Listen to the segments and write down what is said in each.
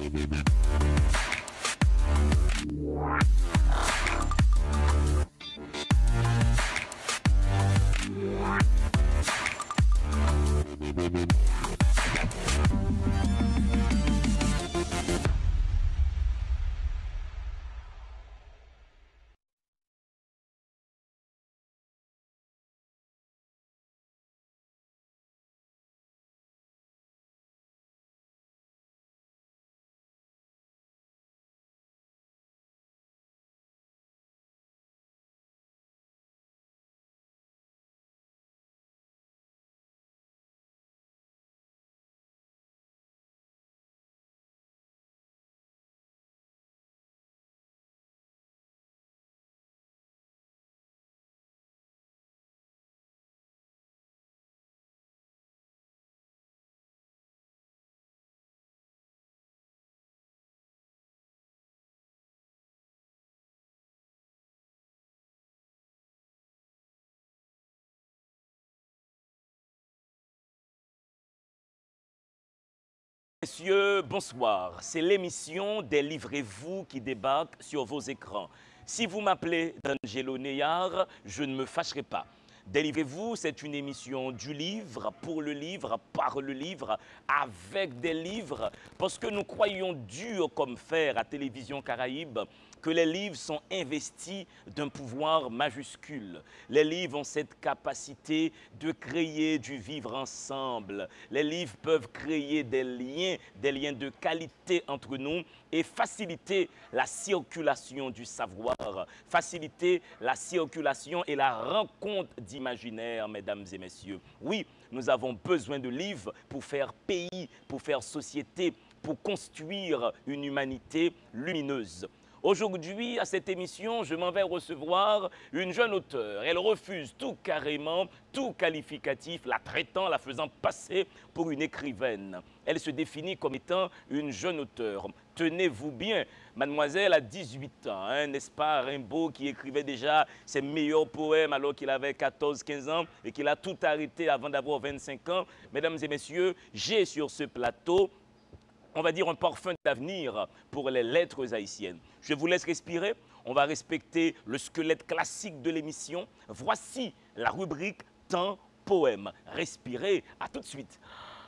Messieurs, bonsoir. C'est l'émission des Livrez-vous qui débarque sur vos écrans. Si vous m'appelez D'Angelo Neyard, je ne me fâcherai pas. Délivrez-vous, c'est une émission du livre, pour le livre, par le livre, avec des livres, parce que nous croyons dur comme fer à Télévision Caraïbe que les livres sont investis d'un pouvoir majuscule. Les livres ont cette capacité de créer du vivre ensemble. Les livres peuvent créer des liens de qualité entre nous et faciliter la circulation du savoir, faciliter la circulation et la rencontre d'imaginaires, mesdames et messieurs. Oui, nous avons besoin de livres pour faire pays, pour faire société, pour construire une humanité lumineuse. Aujourd'hui, à cette émission, je m'en vais recevoir une jeune auteure. Elle refuse tout carrément, tout qualificatif, la traitant, la faisant passer pour une écrivaine. Elle se définit comme étant une jeune auteure. Tenez-vous bien, mademoiselle a 18 ans, hein, n'est-ce pas, Rimbaud qui écrivait déjà ses meilleurs poèmes alors qu'il avait 14-15 ans et qu'il a tout arrêté avant d'avoir 25 ans. Mesdames et messieurs, j'ai sur ce plateau, on va dire, un parfum d'avenir pour les lettres haïtiennes. Je vous laisse respirer. On va respecter le squelette classique de l'émission. Voici la rubrique Temps Poème. Respirez. À tout de suite.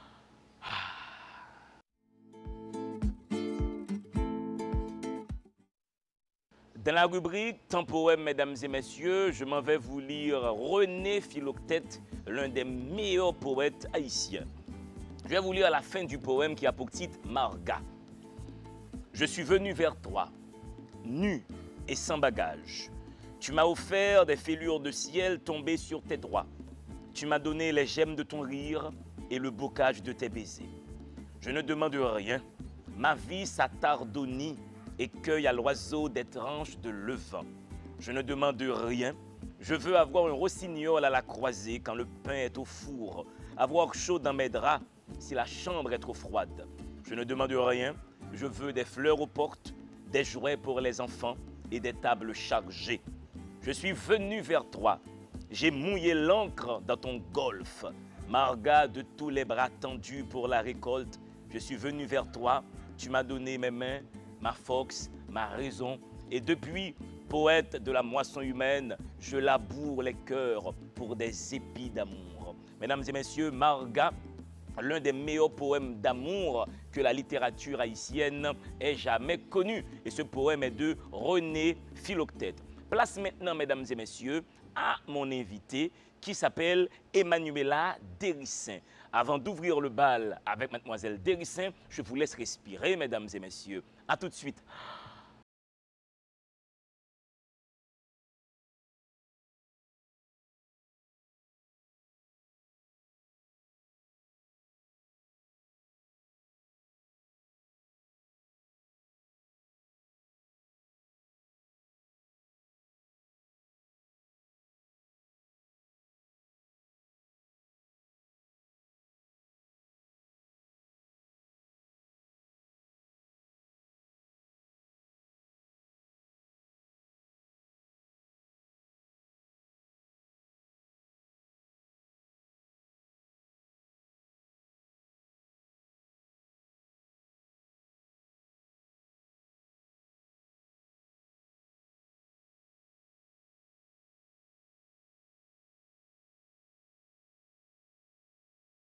Dans la rubrique Temps Poème, mesdames et messieurs, je m'en vais vous lire René Philoctète, l'un des meilleurs poètes haïtiens. Je vais vous lire la fin du poème qui a pour titre Marga. Je suis venu vers toi, nu et sans bagage. Tu m'as offert des fêlures de ciel tombées sur tes droits. Tu m'as donné les gemmes de ton rire et le bocage de tes baisers. Je ne demande rien. Ma vie s'attardonnie et cueille à l'oiseau des tranches de levain. Je ne demande rien. Je veux avoir un rossignol à la croisée quand le pain est au four, avoir chaud dans mes draps si la chambre est trop froide. Je ne demande rien. Je veux des fleurs aux portes, des jouets pour les enfants et des tables chargées. Je suis venu vers toi. J'ai mouillé l'encre dans ton golfe. Marga de tous les bras tendus pour la récolte. Je suis venu vers toi. Tu m'as donné mes mains, ma force, ma raison. Et depuis, poète de la moisson humaine, je laboure les cœurs pour des épis d'amour. Mesdames et messieurs, Marga, l'un des meilleurs poèmes d'amour que la littérature haïtienne ait jamais connu. Et ce poème est de René Philoctète. Place maintenant, mesdames et messieurs, à mon invité qui s'appelle Emmanuela Dérissin. Avant d'ouvrir le bal avec mademoiselle Dérissin, je vous laisse respirer, mesdames et messieurs. À tout de suite.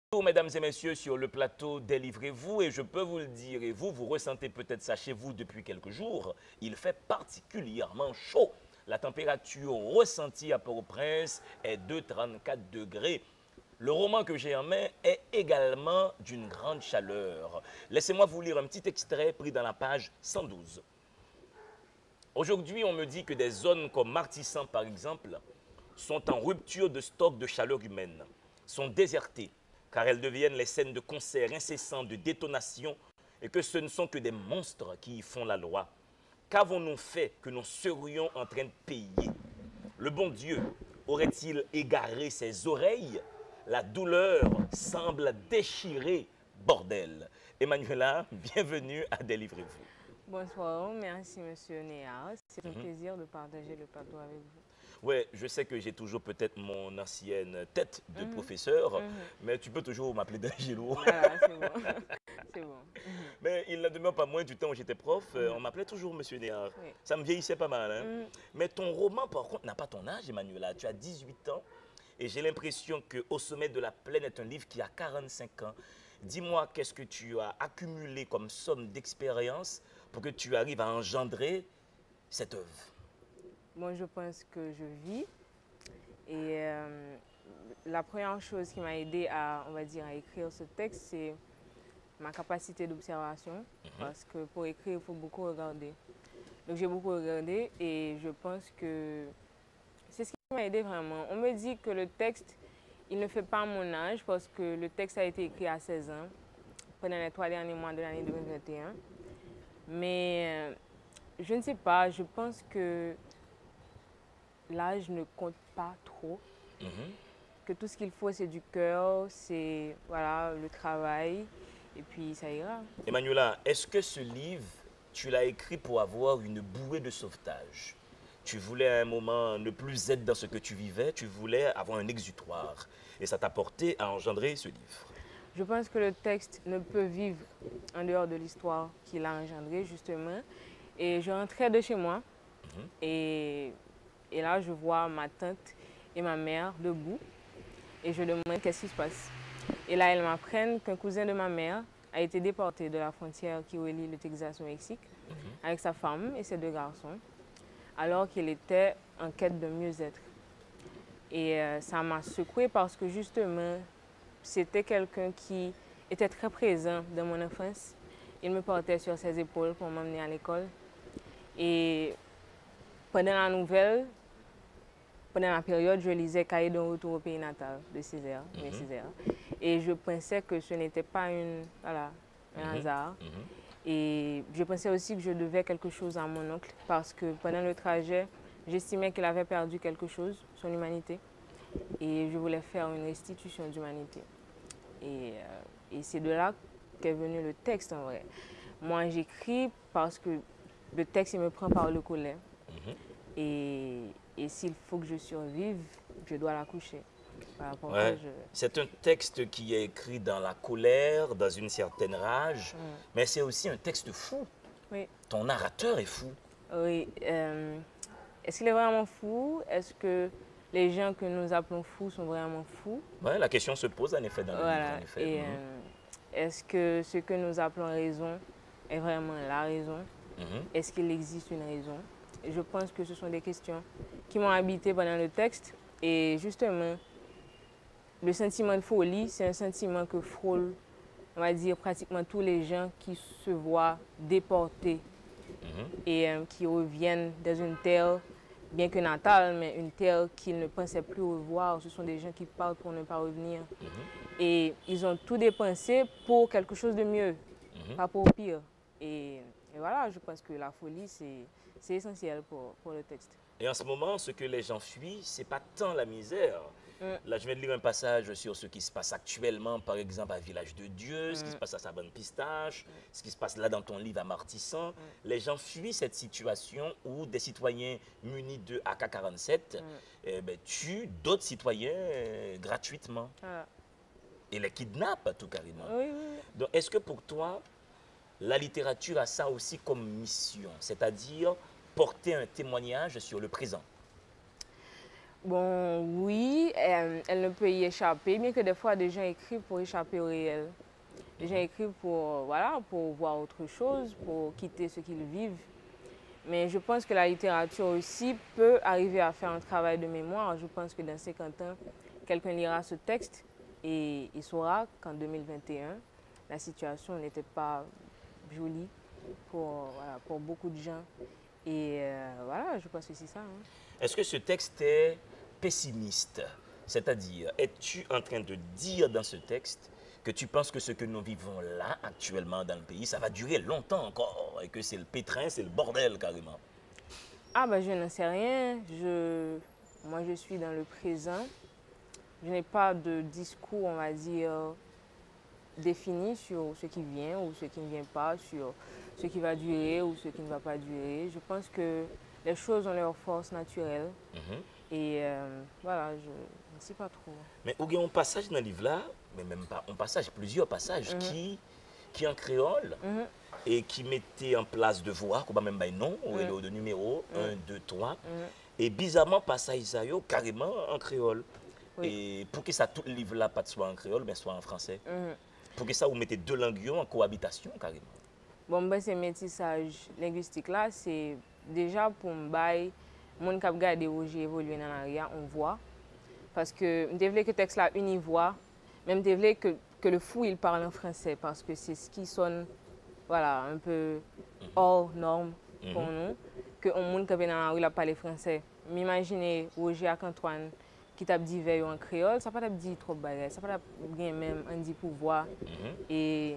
Mesdames et messieurs, sur le plateau Délivrez-vous, et je peux vous le dire, et vous ressentez peut-être ça chez vous depuis quelques jours, il fait particulièrement chaud. La température ressentie à Port-au-Prince est de 34 degrés. Le roman que j'ai en main est également d'une grande chaleur. Laissez-moi vous lire un petit extrait pris dans la page 112. Aujourd'hui, on me dit que des zones comme Martissan, par exemple, sont en rupture de stock de chaleur humaine, sont désertées, car elles deviennent les scènes de concerts incessants, de détonations, et que ce ne sont que des monstres qui y font la loi. Qu'avons-nous fait que nous serions en train de payer? Le bon Dieu aurait-il égaré ses oreilles? La douleur semble déchirer, bordel. Emmanuela, bienvenue à Délivrez-vous. Bonsoir, merci Monsieur Néa. C'est un plaisir de partager le plateau avec vous. Oui, je sais que j'ai toujours peut-être mon ancienne tête de professeur, mais tu peux toujours m'appeler d'Angelo. Voilà, c'est bon. C'est bon. Mais il ne demeure pas moins du temps où j'étais prof, on m'appelait toujours Monsieur Néard. Oui. Ça me vieillissait pas mal. Hein? Mais ton roman, par contre, n'a pas ton âge, Emmanuela. Tu as 18 ans et j'ai l'impression que Au sommet de la plaine est un livre qui a 45 ans. Dis-moi, qu'est-ce que tu as accumulé comme somme d'expérience pour que tu arrives à engendrer cette œuvre? Moi, je pense que je vis. Et la première chose qui m'a aidé à, on va dire, à écrire ce texte, c'est ma capacité d'observation. Parce que pour écrire, il faut beaucoup regarder. Donc, j'ai beaucoup regardé et je pense que c'est ce qui m'a aidé vraiment. On me dit que le texte, il ne fait pas mon âge parce que le texte a été écrit à 16 ans, pendant les 3 derniers mois de l'année 2021. Mais je ne sais pas, je pense que l'âge ne compte pas trop. Que tout ce qu'il faut, c'est du cœur, c'est voilà, le travail, et puis ça ira. Emmanuela, est-ce que ce livre, tu l'as écrit pour avoir une bouée de sauvetage? Tu voulais à un moment ne plus être dans ce que tu vivais, tu voulais avoir un exutoire. Et ça t'a porté à engendrer ce livre. Je pense que le texte ne peut vivre en dehors de l'histoire qu'il a engendrée, justement. Et je rentrais de chez moi, et là, je vois ma tante et ma mère debout, et je demande qu'est-ce qui se passe. Et là, elles m'apprennent qu'un cousin de ma mère a été déporté de la frontière qui relie le Texas au Mexique, avec sa femme et ses 2 garçons, alors qu'il était en quête de mieux-être. Et ça m'a secouée parce que justement, c'était quelqu'un qui était très présent dans mon enfance. Il me portait sur ses épaules pour m'emmener à l'école. Et pendant la nouvelle, pendant la période, je lisais Cahiers d'un retour au pays natal de Césaire, et je pensais que ce n'était pas un hasard. Et je pensais aussi que je devais quelque chose à mon oncle parce que pendant le trajet, j'estimais qu'il avait perdu quelque chose, son humanité, et je voulais faire une restitution d'humanité. Et c'est de là qu'est venu le texte en vrai. Moi, j'écris parce que le texte, il me prend par le collet. Et s'il faut que je survive, je dois l'accoucher. Voilà, c'est un texte qui est écrit dans la colère, dans une certaine rage, mais c'est aussi un texte fou. Oui. Ton narrateur est fou. Oui. Est-ce qu'il est vraiment fou? Est-ce que les gens que nous appelons fous sont vraiment fous? Oui, la question se pose en effet dans le livre. En effet. Et est-ce que ce que nous appelons raison est vraiment la raison? Est-ce qu'il existe une raison? Je pense que ce sont des questions qui m'ont habité pendant le texte. Et justement, le sentiment de folie, c'est un sentiment que frôle, on va dire, pratiquement tous les gens qui se voient déportés et qui reviennent dans une terre, bien que natale, mais une terre qu'ils ne pensaient plus revoir. Ce sont des gens qui partent pour ne pas revenir. Et ils ont tout dépensé pour quelque chose de mieux, pas pour pire. Et voilà, je pense que la folie, c'est essentiel pour le texte. Et en ce moment, ce que les gens fuient, ce n'est pas tant la misère. Là, je vais te lire un passage sur ce qui se passe actuellement, par exemple, à Village de Dieu, ce qui se passe à Savane-Pistache, ce qui se passe là dans ton livre à Martissan. Les gens fuient cette situation où des citoyens munis de AK-47 tuent d'autres citoyens gratuitement. Et les kidnappent, tout carrément. Donc, est-ce que pour toi, la littérature a ça aussi comme mission, c'est-à-dire porter un témoignage sur le présent? Bon, oui, elle ne peut y échapper, bien que des fois, des gens écrivent pour échapper au réel. Des gens écrivent pour, voilà, pour voir autre chose, pour quitter ce qu'ils vivent. Mais je pense que la littérature aussi peut arriver à faire un travail de mémoire. Je pense que dans 50 ans, quelqu'un lira ce texte et il saura qu'en 2021, la situation n'était pas jolie pour, voilà, pour beaucoup de gens. Et voilà, je pense que c'est ça. Hein. Est-ce que ce texte est pessimiste? C'est-à-dire, es-tu en train de dire dans ce texte que tu penses que ce que nous vivons là, actuellement dans le pays, ça va durer longtemps encore et que c'est le pétrin, c'est le bordel carrément? Ah ben je n'en sais rien. Moi je suis dans le présent. Je n'ai pas de discours, on va dire, défini sur ce qui vient ou ce qui ne vient pas, sur ce qui va durer ou ce qui ne va pas durer. Je pense que les choses ont leur force naturelle. Et voilà, je ne sais pas trop. Mais il y a un passage dans le livre là, mais même pas un passage, plusieurs passages qui en créole et qui mettaient en place de voix, qu'on va même pas non, ou de numéro 1, 2, 3. Et bizarrement, passage ça yo carrément en créole. Oui. Et pour que ça, tout le livre là, pas soit en créole, mais soit en français. Pour que ça, vous mettez deux langues en cohabitation carrément. Bon, ben, ce métissage linguistique là, c'est déjà pour me bailler, mon cap garder où j'ai évolué dans l'arrière, on voit. Parce que je voulais que le texte là une voix, même je voulais que le fou il parle en français, parce que c'est ce qui sonne, voilà, un peu hors norme pour nous, que on monde qui vient dans la rue là parler français. M'imaginez Roger avec Antoine qui t'a dit veille en créole, ça pas t'a dit trop bagarre, ça pas bien même un dit pouvoir et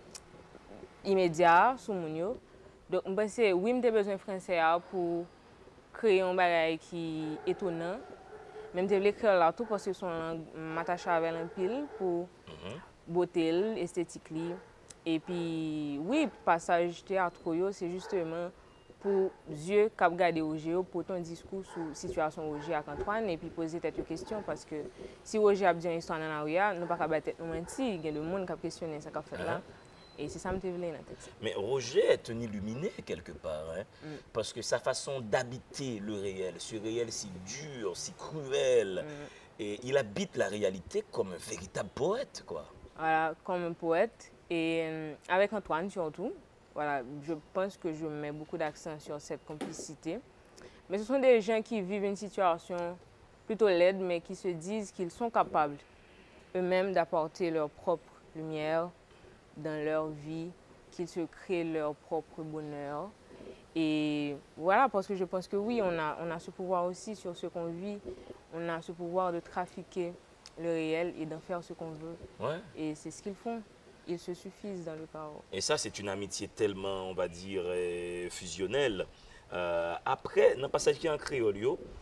immédiat sur mon yo. Donc je pense que oui, j'ai besoin de français pour créer un bagage qui est étonnant. Même je voulais créer là tout parce que son langue m'attache avec un pile pour beauté, esthétique. Et puis oui, passage théâtre c'est justement pour yeux cap garder Roger pour ton discours sur la situation Roger avec Antoine et puis poser tête aux questions parce que si Roger a dit une histoire dans la rue, nous pas capable tête nous mentir, il y a le monde qui a questionné ça qu'a fait là. Et c'est ça que je voulais dans le texte. Mais Roger est un illuminé quelque part, hein, parce que sa façon d'habiter le réel, ce réel si dur, si cruel, et il habite la réalité comme un véritable poète, quoi. Voilà, comme un poète. Et avec Antoine surtout, voilà, je pense que je mets beaucoup d'accent sur cette complicité. Mais ce sont des gens qui vivent une situation plutôt laide, mais qui se disent qu'ils sont capables eux-mêmes d'apporter leur propre lumière dans leur vie, qu'ils se créent leur propre bonheur. Et voilà, parce que je pense que oui, on a ce pouvoir aussi sur ce qu'on vit. On a ce pouvoir de trafiquer le réel et d'en faire ce qu'on veut. Ouais. Et c'est ce qu'ils font. Ils se suffisent dans le chaos. Et ça, c'est une amitié tellement, on va dire, fusionnelle. Après, dans le passage qui est en créole,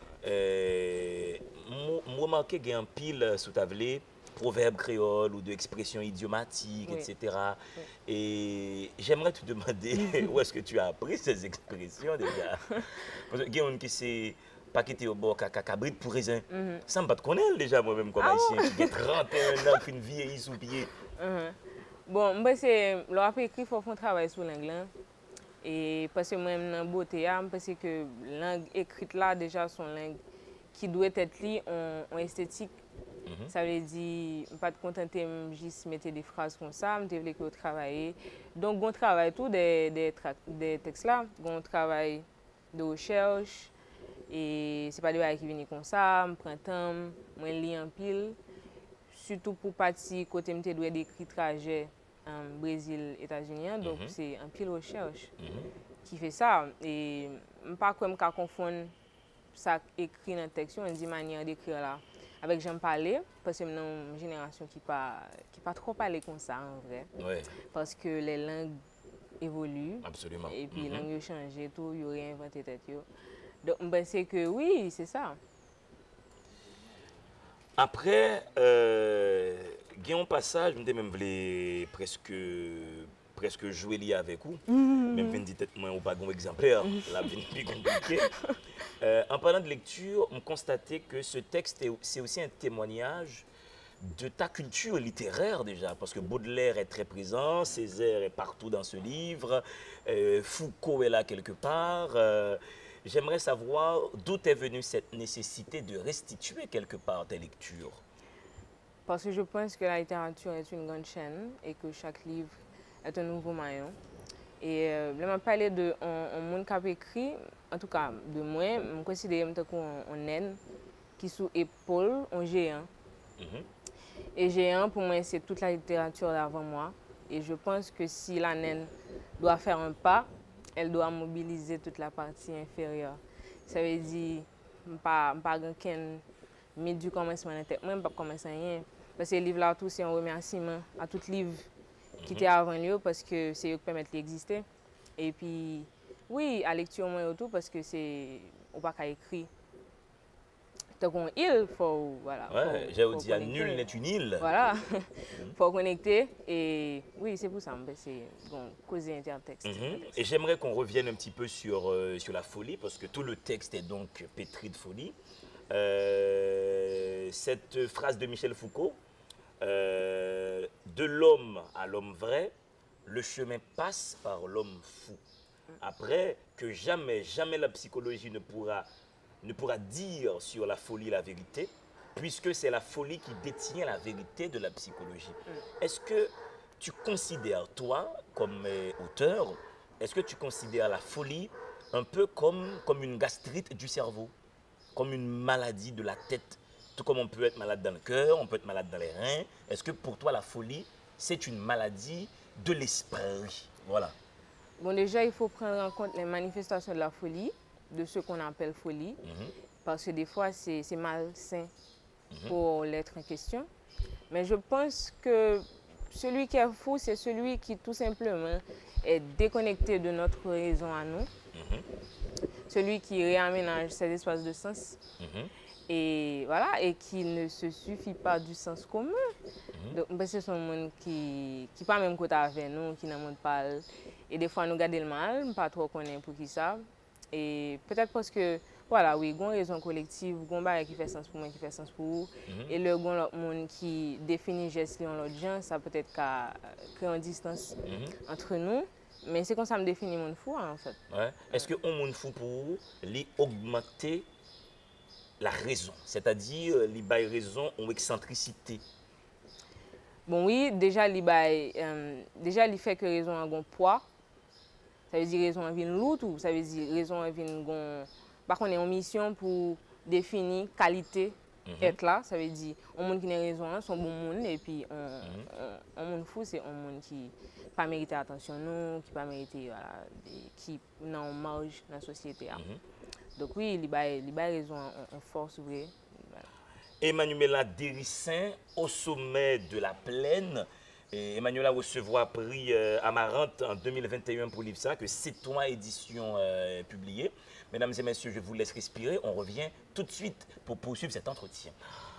je remarque qu'il y a un pile sous tablé, proverbes créoles ou d'expressions idiomatiques, Oui. etc. Oui. Et j'aimerais te demander où est-ce que tu as appris ces expressions déjà. Parce qu'il y a une qui s'est pas quitté au bord cabrit pour raisin. Ça me pas te connaître déjà moi-même comme haïtien qui a 31 ans, qui une vieille sous pied. Bon, moi c'est leur écrit faut faire un travail sur l'anglais. Et parce que moi dans beauté, je pense que langue écrite là déjà son langue qui doit être lue en esthétique. Ça veut dire pas de contenter juste mettre des phrases comme ça, je voulais que travailler. Donc on travaille tout des textes là, on travaille de recherche et c'est pas des choses qui viennent comme ça, je prends temps, je lis en pile. Surtout pour partir côté je dois décrire trajet Brésil États-Unis donc c'est un pile recherche qui fait ça et pas comme qu'à confondre ça écrit dans le texte on dit manière d'écrire là avec j'aime parler parce que nous une génération qui pas trop parler comme ça en vrai parce que les langues évoluent. Absolument. Et puis les langues changent tout il y aurait inventé tête donc ben c'est que oui c'est ça. Après, il y a un passage, je même voulu presque jouer avec vous. Même si je ne pas un exemplaire, la vie est plus compliquée. En parlant de lecture, on constatait que ce texte, c'est aussi un témoignage de ta culture littéraire déjà, parce que Baudelaire est très présent, Césaire est partout dans ce livre, Foucault est là quelque part. j'aimerais savoir d'où est venue cette nécessité de restituer quelque part tes lectures. Parce que je pense que la littérature est une grande chaîne et que chaque livre est un nouveau maillon. Et là, je parlé de un monde qui a écrit, en tout cas de moi, je considère comme un naine qui sous épaule, un géant. Et géant, pour moi, c'est toute la littérature d'avant moi. Et je pense que si la naine doit faire un pas, elle doit mobiliser toute la partie inférieure. Ça veut dire, pas qu'un mis du commencement en tête, même pas commencer rien. Parce que le livre là, tout, c'est un remerciement à tout livre qui était avant lui, parce que c'est eux qui permettent d'exister. Et puis, oui, à lecture, moi, tout, parce que c'est, ou pas qu'à écrire. Donc, il faut, voilà. Ouais, j'ai dit, nul n'est une île. Voilà, faut connecter. Et oui, c'est pour ça, c'est bon, causer intertexte. Et j'aimerais qu'on revienne un petit peu sur, sur la folie, parce que tout le texte est donc pétri de folie. Cette phrase de Michel Foucault, de l'homme à l'homme vrai, le chemin passe par l'homme fou. Après, que jamais, jamais la psychologie ne pourra dire sur la folie la vérité, puisque c'est la folie qui détient la vérité de la psychologie. Est-ce que tu considères, toi, comme auteur, est-ce que tu considères la folie un peu comme une gastrite du cerveau, comme une maladie de la tête, tout comme on peut être malade dans le cœur, on peut être malade dans les reins? Est-ce que pour toi, la folie, c'est une maladie de l'esprit? Voilà. Bon, déjà, il faut prendre en compte les manifestations de la folie, de ce qu'on appelle folie, parce que des fois, c'est malsain pour l'être en question. Mais je pense que celui qui est fou, c'est celui qui tout simplement est déconnecté de notre raison à nous, celui qui réaménage cet espace de sens, et voilà, et qui ne se suffit pas du sens commun. Donc, c'est un monde qui pas même côté avec nous, qui n'a pas. Et des fois, nous gardons le mal, pas trop connaître pour qui ça. Et peut-être parce que, voilà, oui, il y a une raison collective, il y a une chose qui fait sens pour moi, qui fait sens pour vous. Et le monde qui définit geste en l'autre gens, ça peut être créer une distance entre nous. Mais c'est comme ça que je définis mon fou, en fait. Ouais. Est-ce que mon fou pour vous, augmenter la raison, c'est-à-dire les bail raison ou excentricité? Bon, oui, déjà, il fait que raison a un poids. Ça veut dire raison a une lourde ou ça veut dire raison a une par contre, on a une mission pour définir qualité être là. Ça veut dire un monde qui n'a raison, c'est un bon monde. Et puis, un monde fou, c'est un monde qui pas mérité attention, nous, qui pas mérité, voilà, qui n'a en marge dans la société. Donc oui, il a raison en force vraie. Voilà. Emmanuela Dérissin, au sommet de la plaine. Et Emmanuela recevra prix Amarante en 2021 pour livre ça, que C'est toi édition publiée. Mesdames et messieurs, je vous laisse respirer. On revient tout de suite pour poursuivre cet entretien.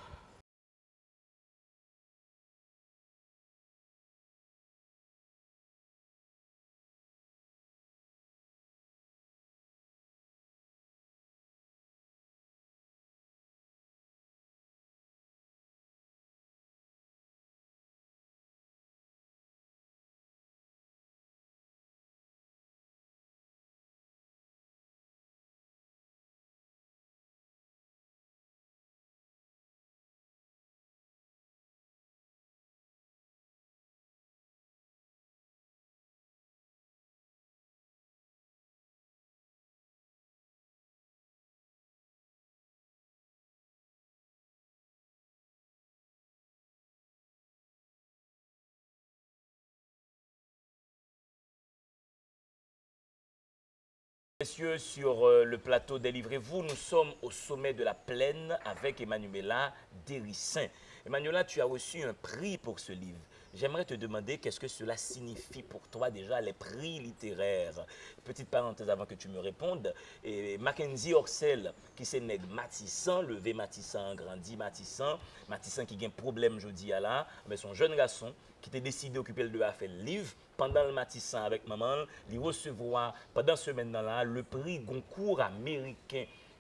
Messieurs, sur le plateau Délivrez-vous, nous sommes au sommet de la plaine avec Emmanuela Dérissin. Emmanuela, tu as reçu un prix pour ce livre. J'aimerais te demander qu'est-ce que cela signifie pour toi déjà, les prix littéraires. Petite parenthèse avant que tu me répondes. Et Mackenzie Orsel, qui s'est nègre Matissan, levé Matissan, grandi Matissan, Matissan qui a un problème, je dis à là, mais son jeune garçon qui était décidé d'occuper le à faire le livre, pendant le Matissan avec maman, il recevra pendant ce semaine-là le prix Goncourt américain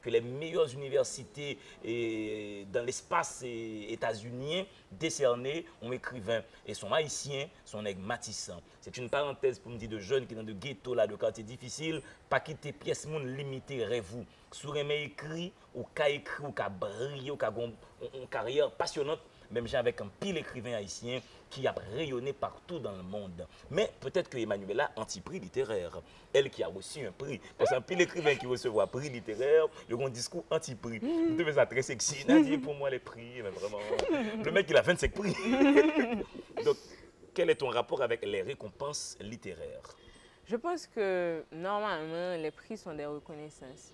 que les meilleures universités dans l'espace états-unien décernés ont écrivain et sont haïtiens, sont nègres matissants. C'est une parenthèse pour me dire de jeunes qui sont dans de ghetto, là, de quartiers difficiles, pas quitter pièce monde limité, rêve-vous. Sur un écrit, ou qu'a écrit, ou qu'a brillé, ou qu'a une carrière passionnante, même j'ai avec un pile écrivain haïtien qui a rayonné partout dans le monde. Mais peut-être que Emmanuela a anti-prix littéraire. Elle qui a reçu un prix. Parce qu'un pile écrivain qui reçoit un prix littéraire, il a un discours anti-prix. Vous devez ça très sexy. Nadia, pour moi, les prix, mais vraiment. Le mec, il a 25 prix. Donc, quel est ton rapport avec les récompenses littéraires? Je pense que normalement, les prix sont des reconnaissances.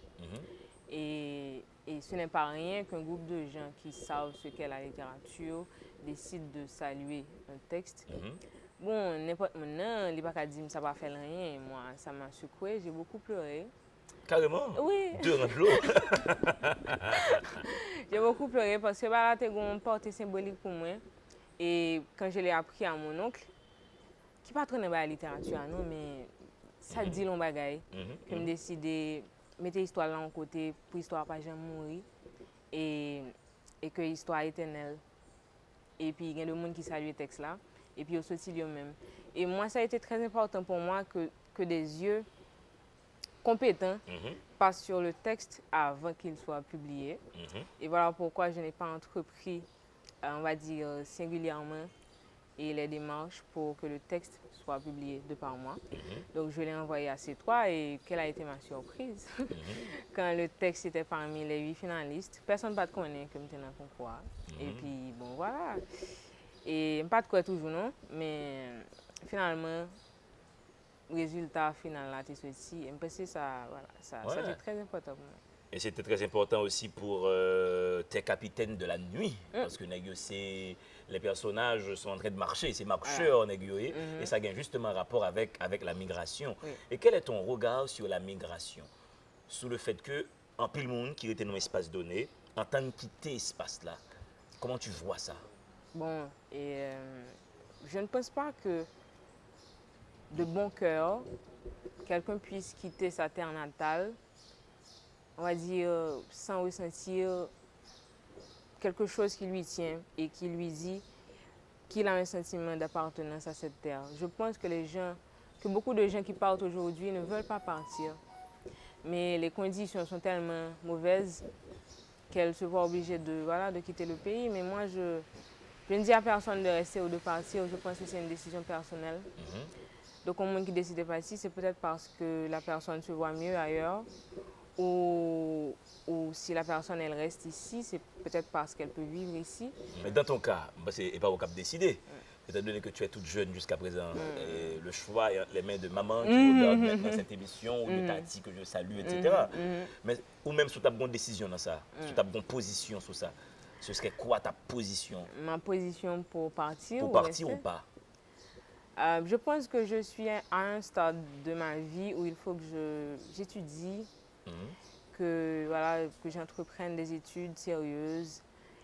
Et ce n'est pas rien qu'un groupe de gens qui savent ce qu'est la littérature décide de saluer un texte. Bon, n'importe maintenant, il n'y a pas qu'à dire que ça ne va faire rien. Moi, ça m'a secoué, j'ai beaucoup pleuré. Carrément? Oui. Deux rangs de l'eau. J'ai beaucoup pleuré parce que bah, c'était une portée symbolique pour moi. Et quand je l'ai appris à mon oncle, qui n'est pas trop dans la littérature, non, mais ça dit long bagaille, que me décidé mettre l'histoire là en côté pour l'histoire pas jamais mourir et que l'histoire est éternelle. Et puis il y a des gens qui saluent le texte là et puis aussi eux-mêmes. Et moi ça a été très important pour moi que des yeux compétents passent sur le texte avant qu'il soit publié. Et voilà pourquoi je n'ai pas entrepris, on va dire singulièrement, et les démarches pour que le texte soit publié de par moi. Donc je l'ai envoyé à C3 et quelle a été ma surprise quand le texte était parmi les 8 finalistes. Personne ne connaît que j'étais dans le concours. Et puis bon voilà. Et pas de quoi toujours non, mais finalement le résultat final là c'est ceci. Et c'est ça voilà, ça c'est très important pour moi. Et c'était très important aussi pour tes capitaines de la nuit, parce que les personnages sont en train de marcher, c'est marcheurs, et ça a justement un rapport avec la migration. Et quel est ton regard sur la migration? Sur le fait que, en pile monde qui était dans l'espace donné, en train de quitter l'espace là, comment tu vois ça? Bon, et je ne pense pas que de bon cœur, quelqu'un puisse quitter sa terre natale, on va dire, sans ressentir quelque chose qui lui tient et qui lui dit qu'il a un sentiment d'appartenance à cette terre. Je pense que beaucoup de gens qui partent aujourd'hui ne veulent pas partir. Mais les conditions sont tellement mauvaises qu'elles se voient obligées de quitter le pays. Mais moi, je ne dis à personne de rester ou de partir. Je pense que c'est une décision personnelle. Donc, au moins qui décide de partir, c'est peut-être parce que la personne se voit mieux ailleurs. Ou si la personne elle reste ici, c'est peut-être parce qu'elle peut vivre ici. Mais dans ton cas, c'est pas au cap de décider. Étant donné que tu es toute jeune jusqu'à présent, le choix est entre les mains de maman qui regarde maintenant cette émission, ou de Tati que je salue, etc. Mais, ou même sur ta bonne décision dans ça, sur ta bonne position sur ça. Ce serait quoi ta position? Ma position pour partir Pour partir ou pas? Je pense que je suis à un stade de ma vie où il faut que j'étudie, que j'entreprenne des études sérieuses.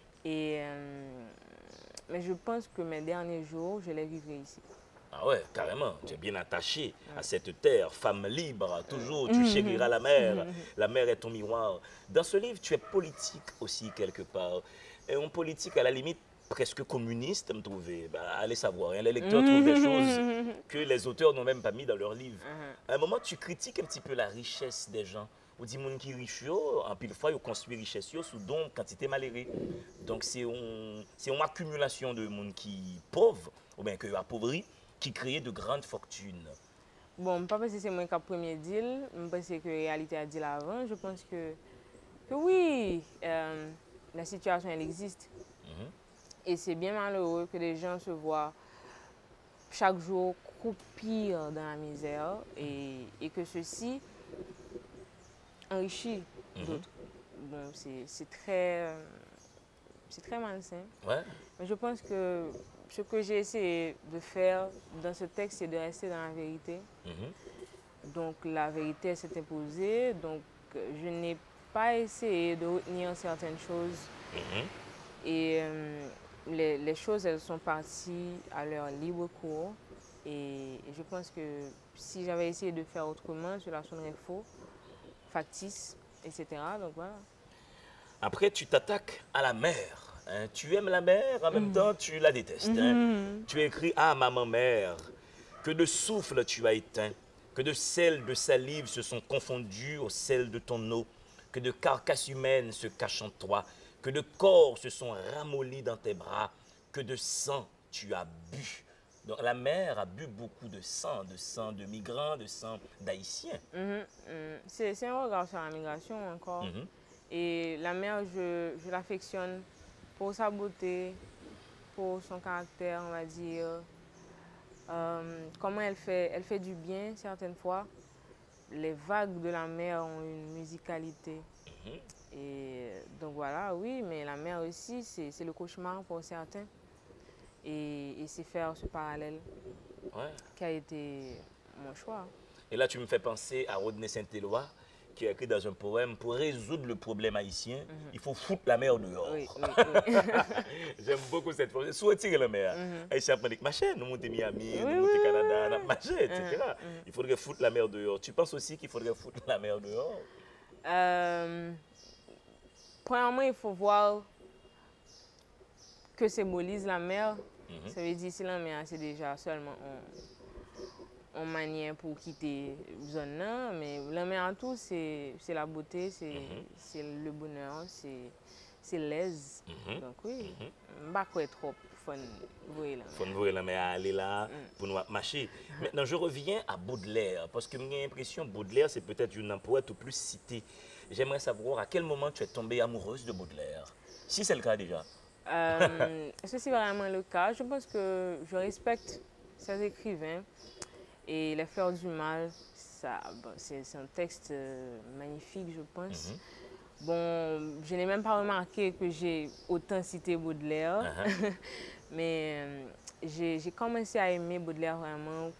Mais je pense que mes derniers jours, je les vivrai ici. Ah ouais, carrément. Tu es bien attaché à cette terre, femme libre. Toujours, tu chériras la mer. La mer est ton miroir. Dans ce livre, tu es politique aussi quelque part. Et en politique, à la limite, presque communiste, me trouver. Allez savoir, hein, les lecteurs trouvent des choses que les auteurs n'ont même pas mis dans leurs livres. À un moment, tu critiques un petit peu la richesse des gens. On dit que les gens qui sont riches, en pile fois, ils construisent la richesse sous don quantité malérée. Donc, c'est une accumulation de gens qui sont pauvres, ou bien qui sont appauvris, qui créent de grandes fortunes. Bon, pas parce que c'est moi qui ai premier deal, je pense que la réalité a dit avant. Je pense que oui, la situation, elle existe. Et c'est bien malheureux que les gens se voient chaque jour croupir dans la misère et que ceci enrichit d'autres. Bon, c'est très malsain. Ouais. Mais je pense que ce que j'ai essayé de faire dans ce texte, c'est de rester dans la vérité. Donc la vérité s'est imposée. Donc je n'ai pas essayé de retenir certaines choses. Et les choses, elles sont parties à leur libre cours. Et je pense que si j'avais essayé de faire autrement, cela sonnerait faux, factice. etc. Donc voilà. Après, tu t'attaques à la mer. Hein. Tu aimes la mer, en même temps, tu la détestes. Hein. Tu écris, ah, maman mère, que de souffle tu as éteint, que de sel, de salive se sont confondus au sel de ton eau, que de carcasses humaines se cachent en toi, que de corps se sont ramollis dans tes bras, que de sang tu as bu. Donc la mer a bu beaucoup de sang de migrants, de sang d'Haïtiens. C'est un regard sur la migration encore. Et la mer, je l'affectionne pour sa beauté, pour son caractère, on va dire. Comment elle fait du bien certaines fois. Les vagues de la mer ont une musicalité. Et donc voilà, oui, mais la mer aussi, c'est le cauchemar pour certains. Et c'est faire ce parallèle qui a été mon choix. Et là, tu me fais penser à Rodney Saint-Éloi, qui a écrit dans un poème, pour résoudre le problème haïtien, il faut foutre la mer dehors. Oui, oui. J'aime beaucoup cette formule. Soit tirer la mer. Haïtien prend ma chaîne, nous montons Miami, nous montons Canada, nous marchons, etc. Il faudrait foutre la mer dehors. Tu penses aussi qu'il faudrait foutre la mer dehors? Premièrement, il faut voir que symbolise la mer. Ça veut dire si la mer, c'est déjà seulement en manière pour quitter la zone là, mais la mer en tout, c'est la beauté, c'est le bonheur, c'est l'aise. Donc oui, je ne vais pas trop fun voir la mer. Fun voir la mer aller là pour nous marcher. Maintenant, je reviens à Baudelaire, parce que j'ai l'impression que Baudelaire, c'est peut-être une poète au plus citée. J'aimerais savoir à quel moment tu es tombée amoureuse de Baudelaire, si c'est le cas déjà. Est-ce que c'est vraiment le cas? Je pense que je respecte ces écrivains. Et Les Fleurs du Mal, c'est un texte magnifique, je pense. Bon, je n'ai même pas remarqué que j'ai autant cité Baudelaire, mais j'ai commencé à aimer Baudelaire vraiment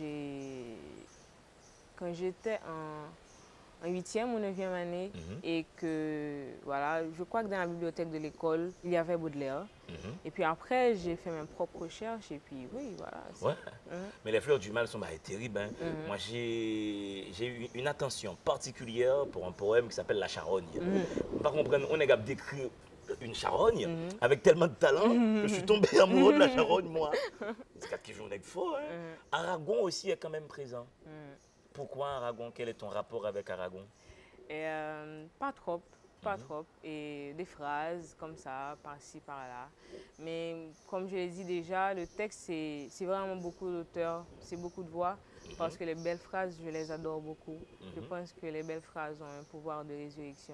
quand j'étais en 8e ou 9e année et que, voilà, je crois que dans la bibliothèque de l'école, il y avait Baudelaire. Et puis après, j'ai fait mes propres recherches et puis oui, voilà. Ouais. Mais Les Fleurs du Mal sont terribles. Hein. Moi, j'ai eu une attention particulière pour un poème qui s'appelle La Charogne. Par contre, on est capable d'écrire une charogne avec tellement de talent que je suis tombé amoureux de la charogne, moi. C'est quelque chose de faux. Hein. Aragon aussi est quand même présent. Pourquoi Aragon? Quel est ton rapport avec Aragon? Pas trop. Pas trop. Et des phrases comme ça, par-ci, par-là. Mais comme je l'ai dit déjà, le texte, c'est vraiment beaucoup d'auteurs, c'est beaucoup de voix. Parce que les belles phrases, je les adore beaucoup. Je pense que les belles phrases ont un pouvoir de résurrection.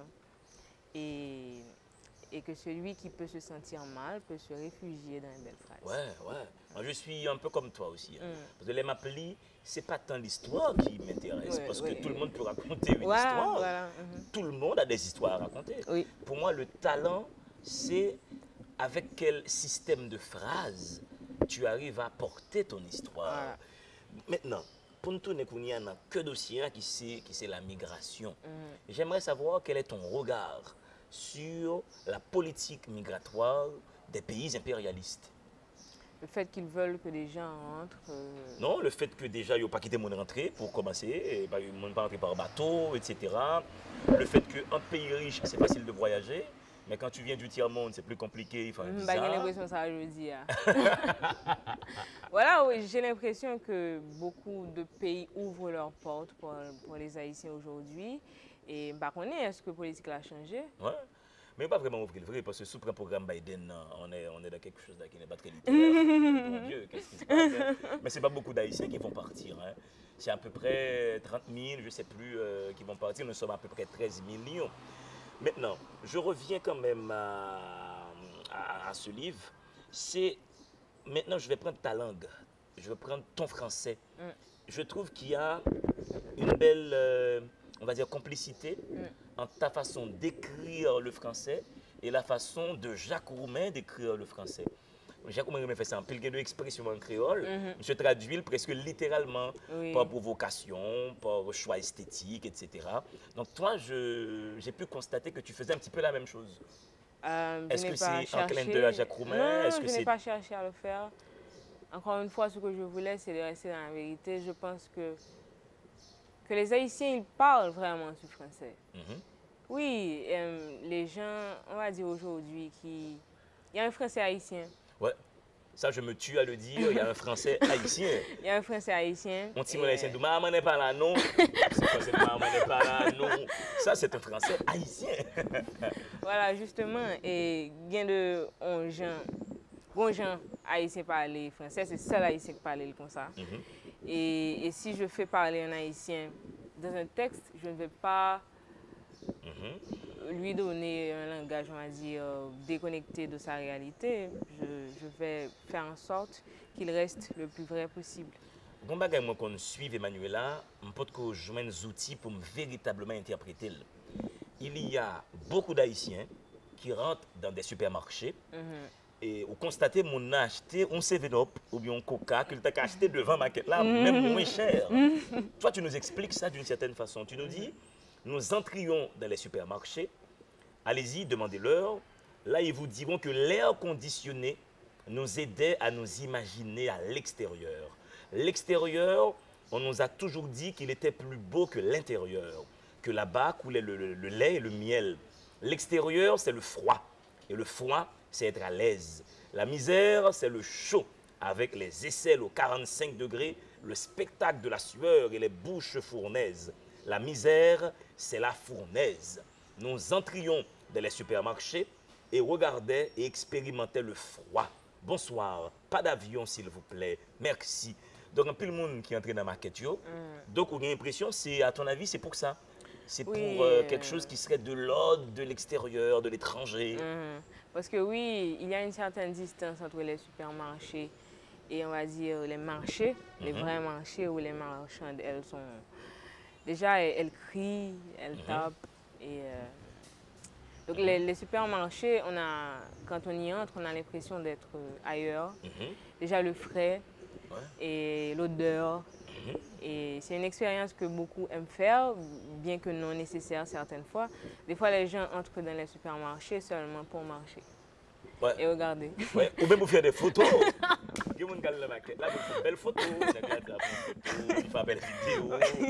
Et que celui qui peut se sentir mal peut se réfugier dans une belle phrase. Ouais. Moi, je suis un peu comme toi aussi. Hein. Parce que les m'appeler, c'est pas tant l'histoire qui m'intéresse. Parce que tout le monde peut raconter une histoire. Voilà. Tout le monde a des histoires à raconter. Pour moi, le talent, c'est avec quel système de phrases tu arrives à porter ton histoire. Maintenant, pour nous tourner dans que dossier qui c'est la migration. J'aimerais savoir quel est ton regard sur la politique migratoire des pays impérialistes. Le fait qu'ils veulent que les gens rentrent. Non, le fait que déjà, ils n'ont pas quitté mon rentrée pour commencer, ils n'ont pas rentré par bateau, etc. Le fait qu'un pays riche, c'est facile de voyager, mais quand tu viens du tiers-monde, c'est plus compliqué, il faut un visa. J'ai l'impression ça je dis. Voilà, oui, j'ai l'impression que beaucoup de pays ouvrent leurs portes pour les Haïtiens aujourd'hui. Et par contre, est-ce que la politique a changé? Ouais. Mais pas vraiment ouvrir le vrai, parce que sous le programme Biden, on est dans quelque chose qui n'est pas très littéraire. Mon Dieu, qu'est-ce qui se passe? Hein? Mais ce n'est pas beaucoup d'Haïtiens qui vont partir. Hein. C'est à peu près 30 000, je ne sais plus, qui vont partir. Nous sommes à peu près 13 millions. Maintenant, je reviens quand même à ce livre. Maintenant, je vais prendre ta langue. Je vais prendre ton français. Je trouve qu'il y a une belle, on va dire, complicité entre ta façon d'écrire le français et la façon de Jacques Roumain d'écrire le français. Jacques Roumain fait ça en pile de expressions en créole. Je traduis presque littéralement par provocation, par choix esthétique, etc. Donc toi, j'ai pu constater que tu faisais un petit peu la même chose. Est-ce que c'est un clin d'œil à Jacques Roumain? Non, je n'ai pas cherché à le faire. Encore une fois, ce que je voulais, c'est de rester dans la vérité. Je pense que les Haïtiens, ils parlent vraiment ce français. Oui, les gens, on va dire aujourd'hui, qui... Il y a un Français haïtien. Ouais, ça je me tue à le dire, il y a un Français haïtien. Il y a un Français haïtien. On dit mon haïtien, maman n'est pas là, non. C'est quoi, c'est maman n'est pas là, non. Ça, c'est un Français haïtien. Voilà, justement, et gain de on gens, bon gens haïtiens parler français, c'est seul haïtien qui parle comme ça. Et si je fais parler un haïtien dans un texte, je ne vais pas lui donner un langage, on va dire, déconnecté de sa réalité. Je vais faire en sorte qu'il reste le plus vrai possible. Bon bagay moi qu'on suive Emmanuela, je peux que je des outils pour me véritablement interpréter. Il y a beaucoup d'Haïtiens qui rentrent dans des supermarchés et vous constatez mon a acheté un 7-Up ou bien un Coca que tu as acheté devant maquette là, même moins cher. Toi, tu nous expliques ça d'une certaine façon. Tu nous dis, nous entrions dans les supermarchés, allez-y, demandez-leur. Là, ils vous diront que l'air conditionné nous aidait à nous imaginer à l'extérieur. L'extérieur, on nous a toujours dit qu'il était plus beau que l'intérieur, que là-bas coulait le lait et le miel. L'extérieur, c'est le froid. Et le froid, c'est être à l'aise. La misère, c'est le chaud, avec les aisselles aux 45 degrés, le spectacle de la sueur et les bouches fournaises. La misère, c'est la fournaise. Nous entrions dans les supermarchés et regardaient et expérimentaient le froid. Bonsoir, pas d'avion s'il vous plaît, merci. Donc, un peu le monde qui entre dans la market. Donc, on a l'impression, à ton avis, c'est pour ça. C'est pour quelque chose qui serait de l'ordre, de l'extérieur, de l'étranger. Parce que oui, il y a une certaine distance entre les supermarchés et on va dire les marchés, les vrais marchés où les marchandes, elles sont... Déjà, elles crient, elles tapent. Et, donc, les supermarchés, quand on y entre, on a l'impression d'être ailleurs. Déjà, le frais et l'odeur. Et c'est une expérience que beaucoup aiment faire, bien que non nécessaire certaines fois. Des fois, les gens entrent dans les supermarchés seulement pour marcher. Et regarder. Ou même pour faire des photos. Il y a des gens qui ont maquette. Là, vous faites belles photos, vous faites belles vidéos.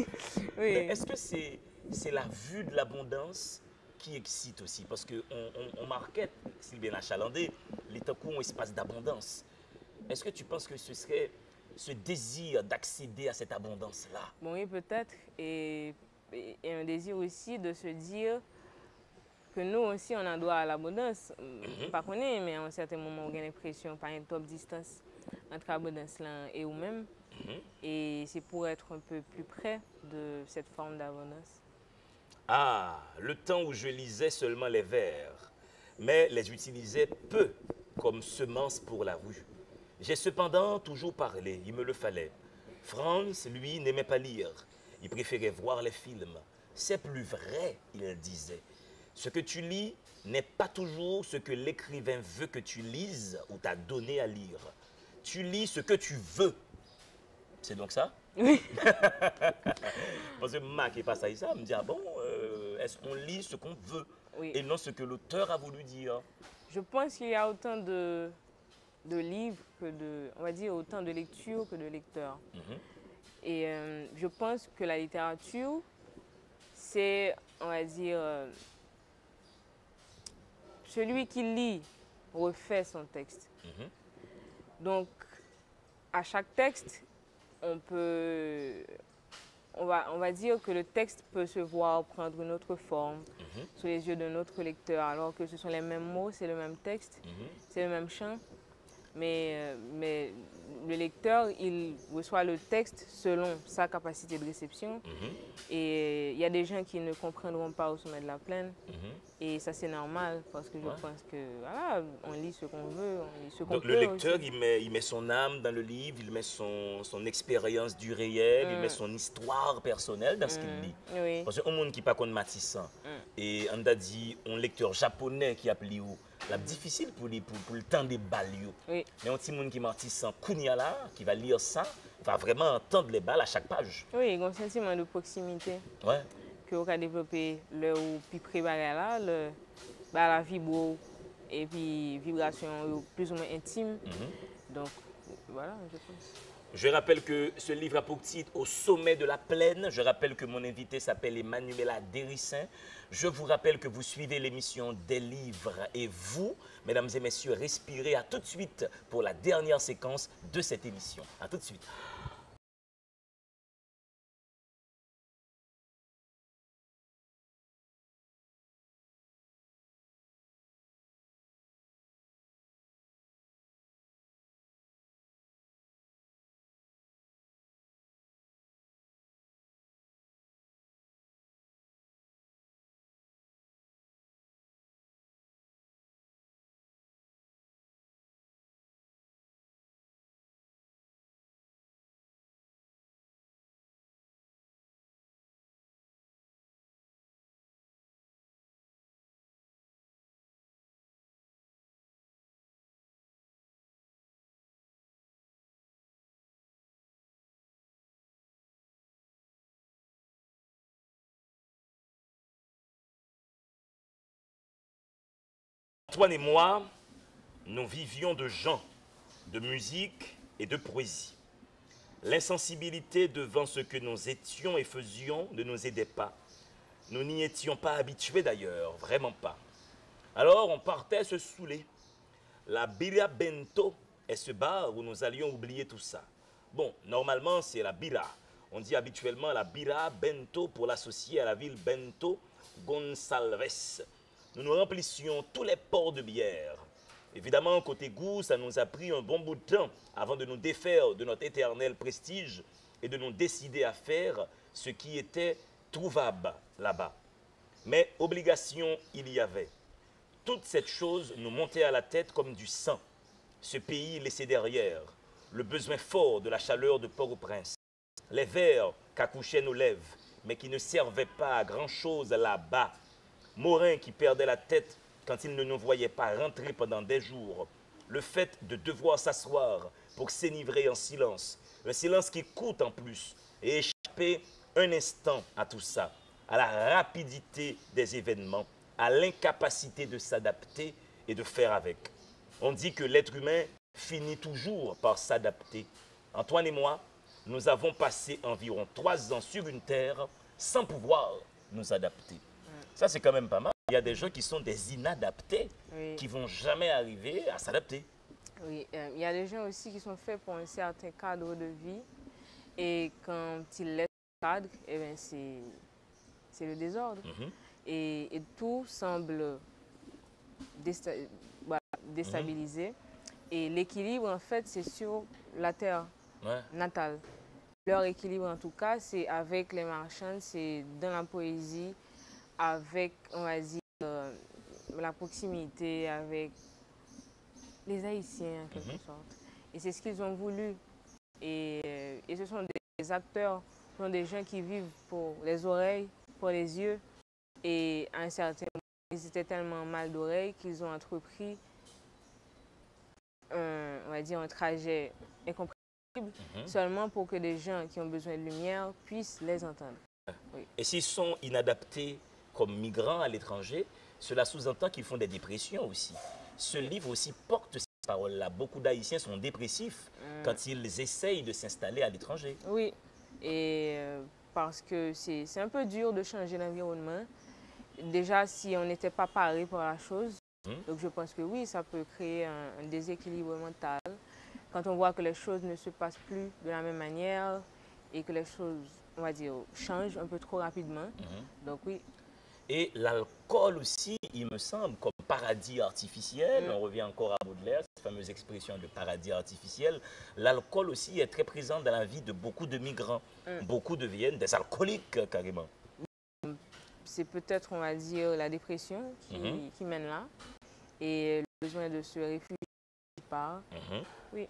Est-ce que c'est la vue de l'abondance qui excite aussi? Parce qu'on market, s'il bien achalandé, les temps où un espace d'abondance. Est-ce que tu penses que ce serait ce désir d'accéder à cette abondance-là? Bon, oui, peut-être. Et un désir aussi de se dire que nous aussi, on a droit à l'abondance. Pas qu'on est, mais à un certain moment, on a l'impression par une top distance entre l'abondance et nous-mêmes. Et c'est pour être un peu plus près de cette forme d'abondance. Ah, le temps où je lisais seulement les vers, mais les utilisais peu comme semences pour la rue. J'ai cependant toujours parlé, il me le fallait. Franz, lui, n'aimait pas lire. Il préférait voir les films. C'est plus vrai, il disait. Ce que tu lis n'est pas toujours ce que l'écrivain veut que tu lises ou t'a donné à lire. Tu lis ce que tu veux. C'est donc ça? Oui. Parce que ma qui passe à ça, me dit, ah bon, est-ce qu'on lit ce qu'on veut et non ce que l'auteur a voulu dire? Je pense qu'il y a autant de livres que on va dire, autant de lectures que de lecteurs. Et je pense que la littérature, c'est, on va dire, celui qui lit refait son texte. Donc, à chaque texte, on va dire que le texte peut se voir prendre une autre forme sous les yeux de notre lecteur, alors que ce sont les mêmes mots, c'est le même texte, c'est le même chant. Mais le lecteur, il reçoit le texte selon sa capacité de réception. Et il y a des gens qui ne comprendront pas au sommet de la plaine. Et ça, c'est normal parce que je pense que voilà, on lit ce qu'on veut, on lit ce qu'on peut. Donc le lecteur, il met son âme dans le livre, il met son expérience du réel, il met son histoire personnelle dans ce qu'il lit. Parce qu'un monde qui pas comme Matisse, et on a dit, un lecteur japonais qui a appelé où, c'est difficile pour le temps des balles. Mais un petit monde qui Matisse Kounia là, qui va lire ça, va vraiment entendre les balles à chaque page. Oui, il y a un sentiment de proximité. Que vous avez développé le plus préparé là, la vibro et puis vibration plus ou moins intime. Donc voilà, je pense. Je rappelle que ce livre a pour titre Au sommet de la plaine. Je rappelle que mon invité s'appelle Emmanuela Dérissin. Je vous rappelle que vous suivez l'émission Des livres et vous, mesdames et messieurs, respirez. À tout de suite pour la dernière séquence de cette émission. À tout de suite. Antoine et moi, nous vivions de chants, de musique et de poésie. L'insensibilité devant ce que nous étions et faisions ne nous aidait pas. Nous n'y étions pas habitués d'ailleurs, vraiment pas. Alors on partait se saouler. La Bira Bento est ce bar où nous allions oublier tout ça. Bon, normalement c'est la Bira. On dit habituellement la Bira Bento pour l'associer à la ville Bento Gonçalves. Nous nous remplissions tous les ports de bière. Évidemment, côté goût, ça nous a pris un bon bout de temps avant de nous défaire de notre éternel prestige et de nous décider à faire ce qui était trouvable là-bas. Mais obligation, il y avait. Toute cette chose nous montait à la tête comme du sang. Ce pays laissé derrière, le besoin fort de la chaleur de Port-au-Prince, les vers qu'accouchaient nos lèvres, mais qui ne servaient pas à grand-chose là-bas. Morin qui perdait la tête quand il ne nous voyait pas rentrer pendant des jours. Le fait de devoir s'asseoir pour s'enivrer en silence. Un silence qui coûte en plus. Et échapper un instant à tout ça. À la rapidité des événements. À l'incapacité de s'adapter et de faire avec. On dit que l'être humain finit toujours par s'adapter. Antoine et moi, nous avons passé environ 3 ans sur une terre sans pouvoir nous adapter. Ça, c'est quand même pas mal. Il y a des gens qui sont des inadaptés, Oui. qui ne vont jamais arriver à s'adapter. Oui, il y a des gens aussi qui sont faits pour un certain cadre de vie. Et quand ils laissent le cadre, eh bien, c'est le désordre. Et tout semble déstabilisé. Et l'équilibre, en fait, c'est sur la terre natale. Leur équilibre, en tout cas, c'est avec les marchands, c'est dans la poésie, avec, on va dire, la proximité avec les Haïtiens, en quelque sorte. Et c'est ce qu'ils ont voulu. Et ce sont des acteurs, ce sont des gens qui vivent pour les oreilles, pour les yeux. Et à un certain moment, ils étaient tellement mal d'oreilles qu'ils ont entrepris on va dire, un trajet incompréhensible seulement pour que des gens qui ont besoin de lumière puissent les entendre. Oui. Et s'ils sont inadaptés comme migrants à l'étranger, cela sous-entend qu'ils font des dépressions aussi. Ce livre aussi porte ces paroles-là. Beaucoup d'Haïtiens sont dépressifs quand ils essayent de s'installer à l'étranger. Oui, et parce que c'est un peu dur de changer l'environnement. Déjà, si on n'était pas paré pour la chose, donc je pense que oui, ça peut créer un déséquilibre mental. Quand on voit que les choses ne se passent plus de la même manière et que les choses, on va dire, changent un peu trop rapidement. Donc oui. Et l'alcool aussi, il me semble, comme paradis artificiel, on revient encore à Baudelaire, cette fameuse expression de paradis artificiel, l'alcool aussi est très présent dans la vie de beaucoup de migrants. Beaucoup deviennent des alcooliques carrément. C'est peut-être, on va dire, la dépression qui mène là et le besoin de se réfugier par. Oui.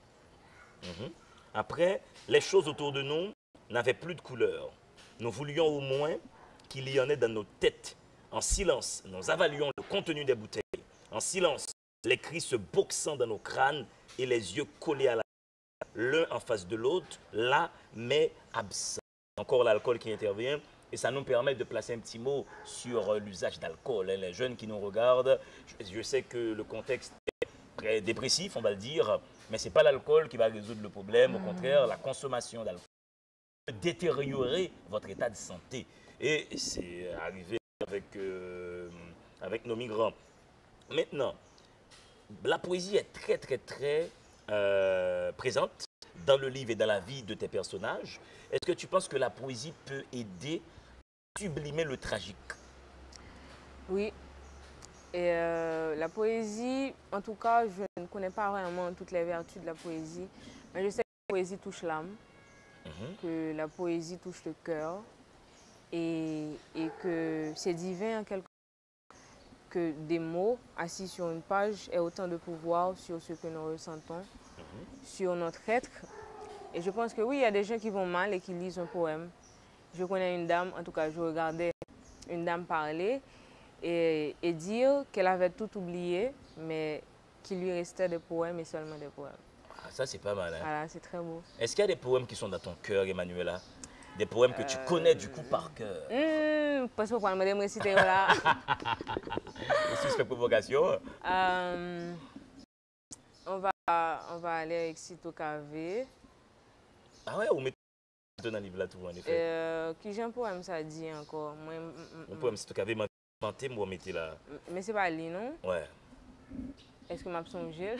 Après, les choses autour de nous n'avaient plus de couleur. Nous voulions au moins qu'il y en ait dans nos têtes. En silence, nous avalions le contenu des bouteilles. En silence, les cris se boxant dans nos crânes et les yeux collés à la l'un en face de l'autre, là, mais absent. Encore l'alcool qui intervient. Et ça nous permet de placer un petit mot sur l'usage d'alcool. Les jeunes qui nous regardent, je sais que le contexte est très dépressif, on va le dire, Mais ce n'est pas l'alcool qui va résoudre le problème. Au contraire, la consommation d'alcool peut détériorer votre état de santé. Et c'est arrivé avec nos migrants. Maintenant, la poésie est très présente dans le livre et dans la vie de tes personnages. Est-ce que tu penses que la poésie peut aider à sublimer le tragique? Oui. Et la poésie, en tout cas, je ne connais pas vraiment toutes les vertus de la poésie, mais je sais que la poésie touche l'âme, que la poésie touche le cœur et que c'est divin en quelque sorte, que des mots assis sur une page aient autant de pouvoir sur ce que nous ressentons, sur notre être. Et je pense que oui, il y a des gens qui vont mal et qui lisent un poème. Je connais une dame, en tout cas, je regardais une dame parler et dire qu'elle avait tout oublié, mais qu'il lui restait des poèmes et seulement des poèmes. Ah, ça, c'est pas mal. Hein? Voilà, c'est très beau. Est-ce qu'il y a des poèmes qui sont dans ton cœur, Emmanuela? Des poèmes que tu connais du coup par cœur? Parce que pour me réciter là. Suspect provocation. On va aller avec Sito Kavé. Ah ouais, ou mettez dans le livre là tout en effet. Qui j'ai un poème ça dit encore. Un poème Sito Kavé m'a inventé, moi mettez là. Mais c'est pas lui non? Ouais. Est-ce que m'a songé?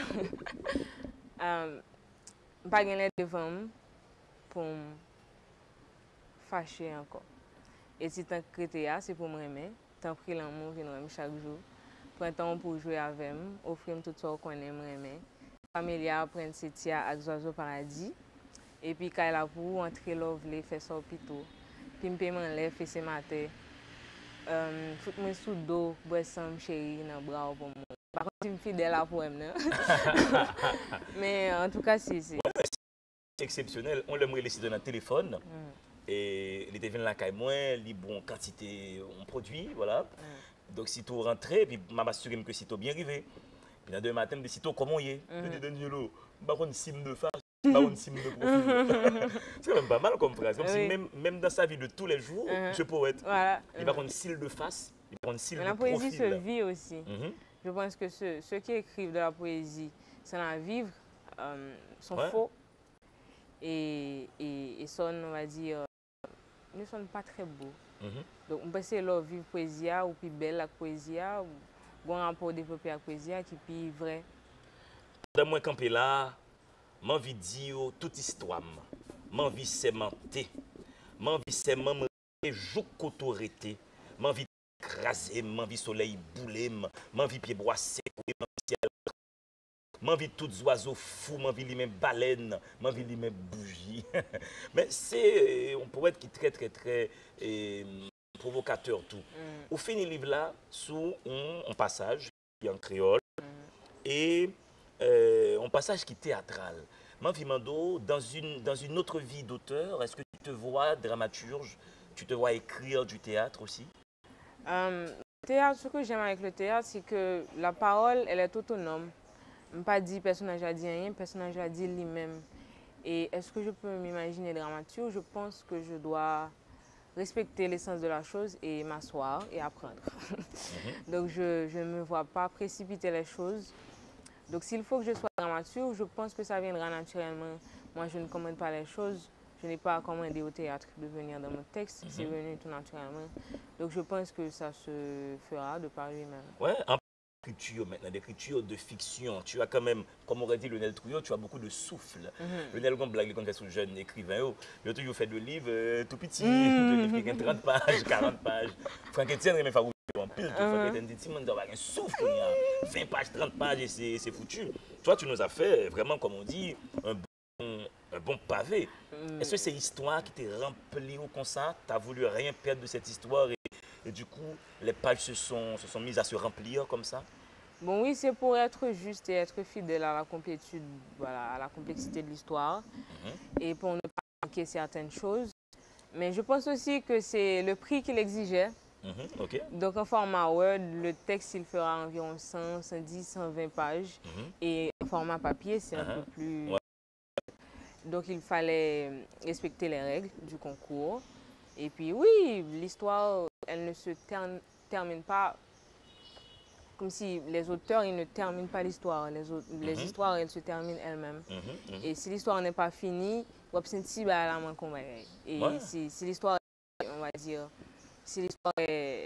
Pas gagner devant pour me fâcher encore. Et si tant que c'est pour me remettre, tant pris l'amour vient me chaque jour. Prends temps pour jouer avec moi, offrir tout ce qu'on aime remettre. Familia prendre Setia avec Oiseau Paradis. Et puis quand elle a pour entrer l'ovle, faire ça au pito. Puis me paiement lève et c'est matin. Faut me sous dos, boire sam chéri dans bras pour moi. Par contre, je suis fidèle à poème. Mais en tout cas, c'est exceptionnel. On l'aimerait laisser dans un téléphone. Et il était venu la caille moins, il bon quantité on produit, voilà. Donc si tu rentrais, puis je m'assure que si tu bien arrivé. Puis dans deux matins, je me dis si tu comment il est. Je dis Danielo, pas une sim de face, pas une sim de profil. C'est même pas mal comme phrase. Comme si même dans sa vie de tous les jours, ce poète, voilà. il va prendre une cils de face, il va prendre une cils de la profil. poésie se vit aussi. Je pense que ceux qui écrivent de la poésie sans la vivre sont faux et sonnent, on va dire, ne sont pas très beaux. Donc, on peut essayer de vivre la poésie ou plus belle la poésie ou un rapport développé à la poésie qui est plus vrai. Dans moi, campé là, j'ai envie de dire toute histoire. J'ai envie de sémenter. J'ai envie de sémenter, jour qu'autorité. J'ai envie d'écraser, j'ai envie de soleil bouler, j'ai envie de pied brossé, j'ai envie de tous les oiseaux fous, j'ai envie de les baleines, j'ai envie de les bougies. Mais c'est un poète qui est très provocateur tout. On finit le livre là sous un passage qui est en créole et un passage qui est théâtral. Mando, dans une autre vie d'auteur, est-ce que tu te vois dramaturge, tu te vois écrire du théâtre aussi? Théâtre, ce que j'aime avec le théâtre, c'est que la parole, elle est autonome. Je ne pas dit personnage a dit rien, personnage a dit lui-même. Et est-ce que je peux m'imaginer dramaturge? Je pense que je dois respecter l'essence de la chose et m'asseoir et apprendre. Donc je ne me vois pas précipiter les choses. Donc s'il faut que je sois dramaturge, je pense que ça viendra naturellement. Moi, je ne commande pas les choses. Je n'ai pas commandé au théâtre de venir dans mon texte. C'est venu tout naturellement. Donc je pense que ça se fera de par lui-même. Ouais, en écriture maintenant, d'écriture de fiction, tu as quand même, comme aurait dit Lionel Trouillot, tu as beaucoup de souffle. Lionel Gomblak, quand il est jeune écrivain, il a toujours fait de livres tout petits, de livres qui ont 30 pages, 40 pages. Franck Etienne, il m'a fait en pile. Franck Etienne dit, il doit avoir un souffle, il y a 20 pages, 30 pages et c'est foutu. Toi, tu nous as fait vraiment, comme on dit, un bon pavé. Est-ce que c'est l'histoire qui t'est remplie au comme ça? Tu n'as voulu rien perdre de cette histoire et du coup, les pages se sont mises à se remplir comme ça? Bon, oui, c'est pour être juste et être fidèle à la complétude, voilà, à la complexité de l'histoire et pour ne pas manquer certaines choses. Mais je pense aussi que c'est le prix qu'il exigeait. Donc, en format Word, le texte, il fera environ 100, 110, 120 pages. Et en format papier, c'est un peu plus... Donc, il fallait respecter les règles du concours. Et puis, oui, l'histoire, elle ne se termine pas comme si les auteurs, ils ne terminent pas l'histoire. Les histoires, elles se terminent elles-mêmes. Et si l'histoire n'est pas finie, on va sentir la main qu'on va. Et si l'histoire, on va dire, si l'histoire est,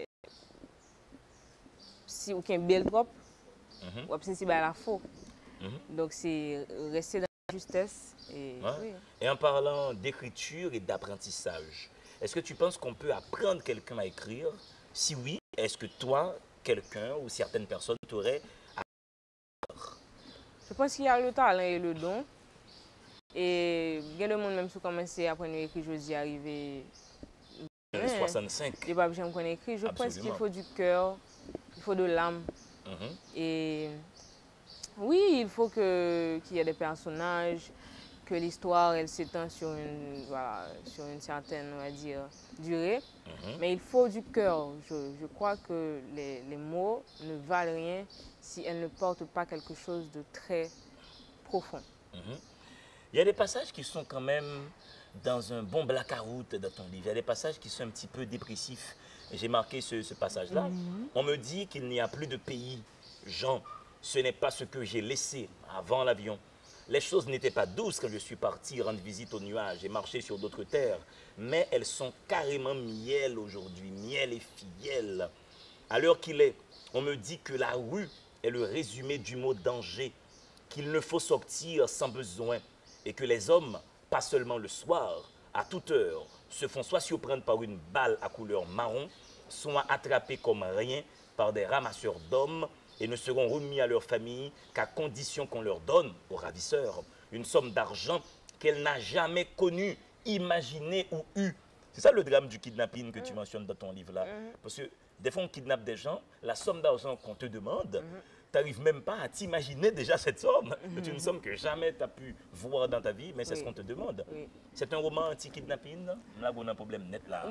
si aucun bel trop, on va sentir la faux. Donc c'est rester dans la justesse. Et, oui. Et en parlant d'écriture et d'apprentissage, est-ce que tu penses qu'on peut apprendre quelqu'un à écrire? Si oui, est-ce que toi, quelqu'un ou certaines personnes t'auraient appris? Je pense qu'il y a le talent et le don. Et bien le monde même si commence à apprendre à écrire, je dis arriver. 65. Je ne sais pas si je écrire. Je pense qu'il faut du cœur, il faut de l'âme. Et oui, il faut qu'il y ait des personnages, que l'histoire elle s'étend sur une certaine, on va dire, durée. Mais il faut du cœur. Je crois que les mots ne valent rien si elles ne portent pas quelque chose de très profond. Il y a des passages qui sont quand même dans un bon blackout dans ton livre. Il y a des passages qui sont un petit peu dépressifs. J'ai marqué ce passage-là. On me dit qu'il n'y a plus de pays. Jean, ce n'est pas ce que j'ai laissé avant l'avion. Les choses n'étaient pas douces quand je suis parti rendre visite aux nuages et marcher sur d'autres terres. Mais elles sont carrément miel aujourd'hui, miel et fiel. À l'heure qu'il est, on me dit que la rue est le résumé du mot danger, qu'il ne faut sortir sans besoin et que les hommes, pas seulement le soir, à toute heure, se font soit surprendre par une balle à couleur marron, soit attrapés comme rien par des ramasseurs d'hommes et ne seront remis à leur famille qu'à condition qu'on leur donne, aux ravisseurs, une somme d'argent qu'elle n'a jamais connue, imaginée ou eue. C'est ça le drame du kidnapping que tu mentionnes dans ton livre-là. Parce que des fois, on kidnappe des gens, la somme d'argent qu'on te demande, tu n'arrives même pas à t'imaginer déjà cette somme. C'est une somme que jamais tu as pu voir dans ta vie, mais c'est ce qu'on te demande. C'est un roman anti-kidnapping? Là, on a un problème net là.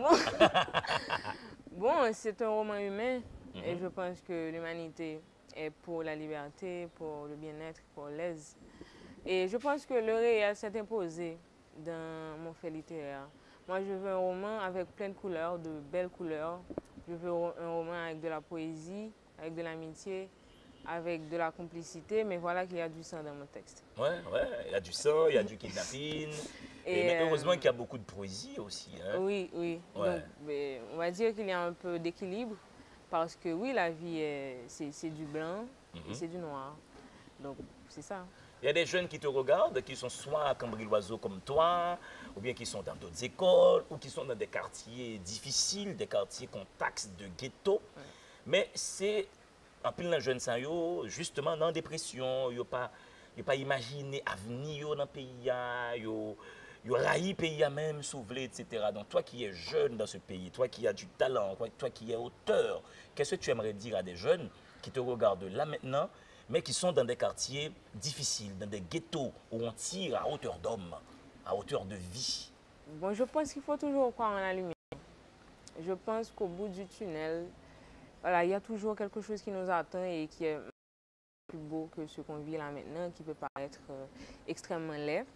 Bon, c'est un roman humain et je pense que l'humanité est pour la liberté, pour le bien-être, pour l'aise. Et je pense que le réel s'est imposé dans mon fait littéraire. Moi, je veux un roman avec plein de couleurs, de belles couleurs. Je veux un roman avec de la poésie, avec de l'amitié, avec de la complicité, mais voilà qu'il y a du sang dans mon texte. Ouais, il y a du sang, il y a du kidnapping. Mais heureusement qu'il y a beaucoup de poésie aussi. Hein? Oui. Donc, on va dire qu'il y a un peu d'équilibre, parce que oui, la vie, c'est du blanc et c'est du noir. Donc, c'est ça. Il y a des jeunes qui te regardent, qui sont soit à Cambry-Loiseau comme toi, ou bien qui sont dans d'autres écoles, ou qui sont dans des quartiers difficiles, des quartiers qu'on taxe de ghetto. Mais c'est en pile dans jeune sang justement dans la dépression, yo pas imaginé avenir dans le pays, yo raï pays même souvelé, etc. Donc toi qui es jeune dans ce pays, toi qui as du talent, toi qui es auteur, qu'est-ce que tu aimerais dire à des jeunes qui te regardent là maintenant, mais qui sont dans des quartiers difficiles, dans des ghettos où on tire à hauteur d'homme, à hauteur de vie? Bon, je pense qu'il faut toujours croire en la lumière. Je pense qu'au bout du tunnel, voilà, il y a toujours quelque chose qui nous attend et qui est plus beau que ce qu'on vit là maintenant, qui peut paraître extrêmement laid.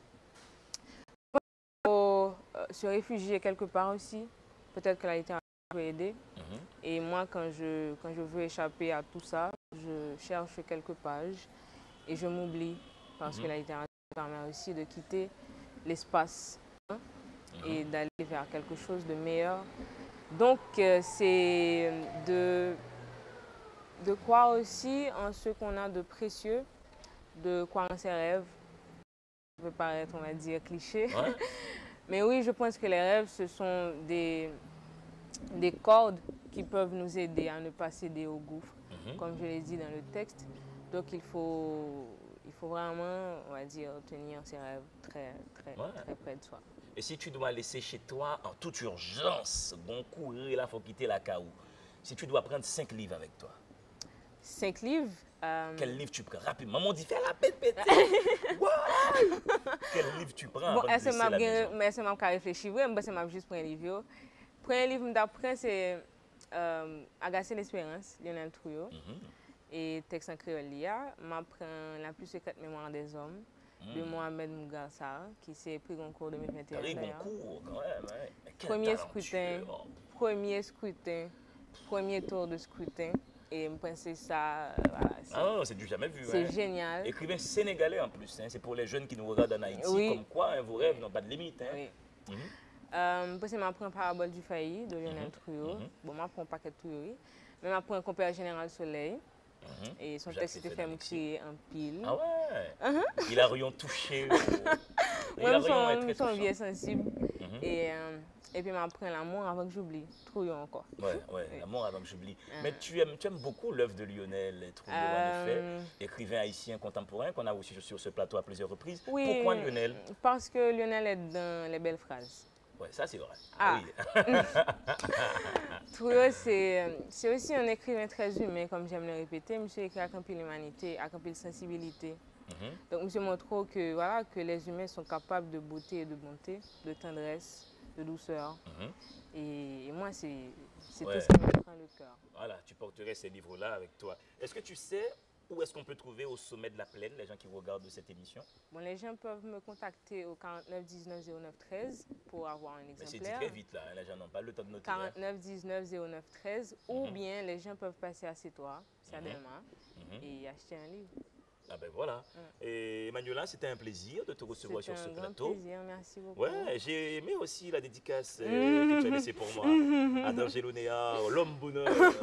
Il faut se réfugier quelque part aussi. Peut-être que la littérature peut aider. Et moi, quand je veux échapper à tout ça, je cherche quelques pages et je m'oublie. Parce que la littérature permet aussi de quitter l'espace et d'aller vers quelque chose de meilleur. Donc, c'est de croire aussi en ce qu'on a de précieux, de croire en ses rêves. Ça peut paraître, on va dire, cliché. Ouais. Mais oui, je pense que les rêves, ce sont des cordes qui peuvent nous aider à ne pas céder au gouffre, comme je l'ai dit dans le texte. Donc, il faut vraiment, on va dire, tenir ses rêves très près de soi. Et si tu dois laisser chez toi en toute urgence, bon courir, là, il faut quitter la caou. Si tu dois prendre 5 livres avec toi. 5 livres? Quel livre tu prends rapidement? Maman dit, fais la pépite. Quel livre tu prends? Bon, est-ce que je vais réfléchir? Oui, je vais juste prendre un livre. Le premier livre d'après, c'est Agacer l'espérance, Lionel Trouillot. Et texte en créole, m'apprend La plus secrète mémoire des hommes, de Mohamed Mougassar, qui s'est pris Goncourt 2021. Goncourt, quand même. Premier scrutin, premier tour de scrutin. Et je pensais ça, voilà, Ah non, c'est du jamais vu. c'est Hein. génial. Écrivain sénégalais en plus. Hein. C'est pour les jeunes qui nous regardent en Haïti, Oui. comme quoi hein, vos rêves n'ont pas de limite. Hein. Oui. Mhm. Parce que j'apprends Parabole du failli de Lionel Trouillot. Bon, j'apprends pas que Trouillot, oui. Mais j'apprends Compère Général Soleil. Et son texte était fait me crier en pile. Ah ouais. Il a rien touché. Moi, je suis un vieux sensible. Et puis, j'apprends l'amour avant que j'oublie. Trouillot encore. Ouais, l'amour avant que j'oublie. Mais tu aimes beaucoup l'œuvre de Lionel Trouillot, en effet, écrivain haïtien contemporain qu'on a aussi sur ce plateau à plusieurs reprises. Oui, pourquoi Lionel? Parce que Lionel est dans les belles phrases. Ouais, ça c'est vrai. Ah. Oui. Trouillot, c'est aussi un écrivain très humain, comme j'aime le répéter. Monsieur écrit avec un peu l'humanité, avec un peu de sensibilité. Donc, monsieur montre que, voilà, que les humains sont capables de beauté et de bonté, de tendresse, de douceur. Et moi, c'est tout ce qui me prend le cœur. Voilà, tu porterais ces livres-là avec toi. Est-ce que tu sais où est-ce qu'on peut trouver au sommet de la plaine les gens qui regardent cette émission? Bon, les gens peuvent me contacter au 49 19 09 13 pour avoir un exemplaire. Mais c'est dit très vite là, les gens n'ont pas le temps de noter. 49 19 09 13 ou bien les gens peuvent passer à C3, c'est à Delma, et acheter un livre. Ah ben voilà. Et Emmanuela, c'était un plaisir de te recevoir sur ce plateau. C'était un grand plaisir, merci beaucoup. Ouais, j'ai aimé aussi la dédicace que tu as laissée pour moi à D'Angelo Néa, l'homme bonheur.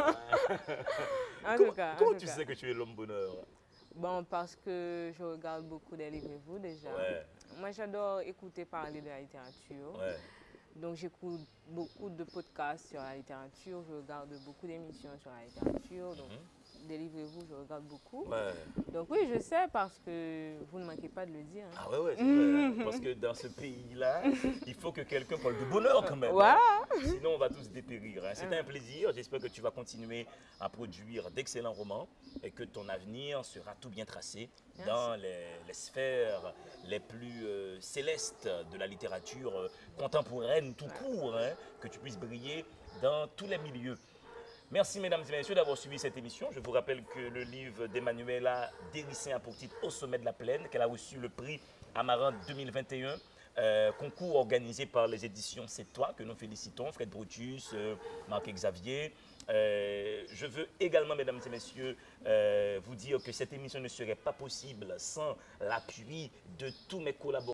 En tout cas. Comment tu sais que tu es l'homme bonheur? Bon, parce que je regarde beaucoup des livres et vous déjà. Ouais. Moi, j'adore écouter parler de la littérature. Ouais. Donc, j'écoute beaucoup de podcasts sur la littérature. Je regarde beaucoup d'émissions sur la littérature. Donc, délivrez-vous, je regarde beaucoup. Ouais. Donc, oui, je sais parce que vous ne manquez pas de le dire. Hein. Ah ouais, c'est vrai. Parce que dans ce pays-là, il faut que quelqu'un parle de bonheur quand même. Voilà. Hein. Sinon, on va tous dépérir. Hein. C'était un plaisir. J'espère que tu vas continuer à produire d'excellents romans et que ton avenir sera tout bien tracé dans les sphères les plus célestes de la littérature contemporaine tout court. Hein. Que tu puisses briller dans tous les milieux. Merci mesdames et messieurs d'avoir suivi cette émission. Je vous rappelle que le livre d'Emmanuela Dérissin a pour titre Au sommet de la plaine, qu'elle a reçu le prix Amaranth 2021, concours organisé par les éditions C'est Toi, que nous félicitons, Fred Brutus, Marc-Xavier. Je veux également, mesdames et messieurs, vous dire que cette émission ne serait pas possible sans l'appui de tous mes collaborateurs.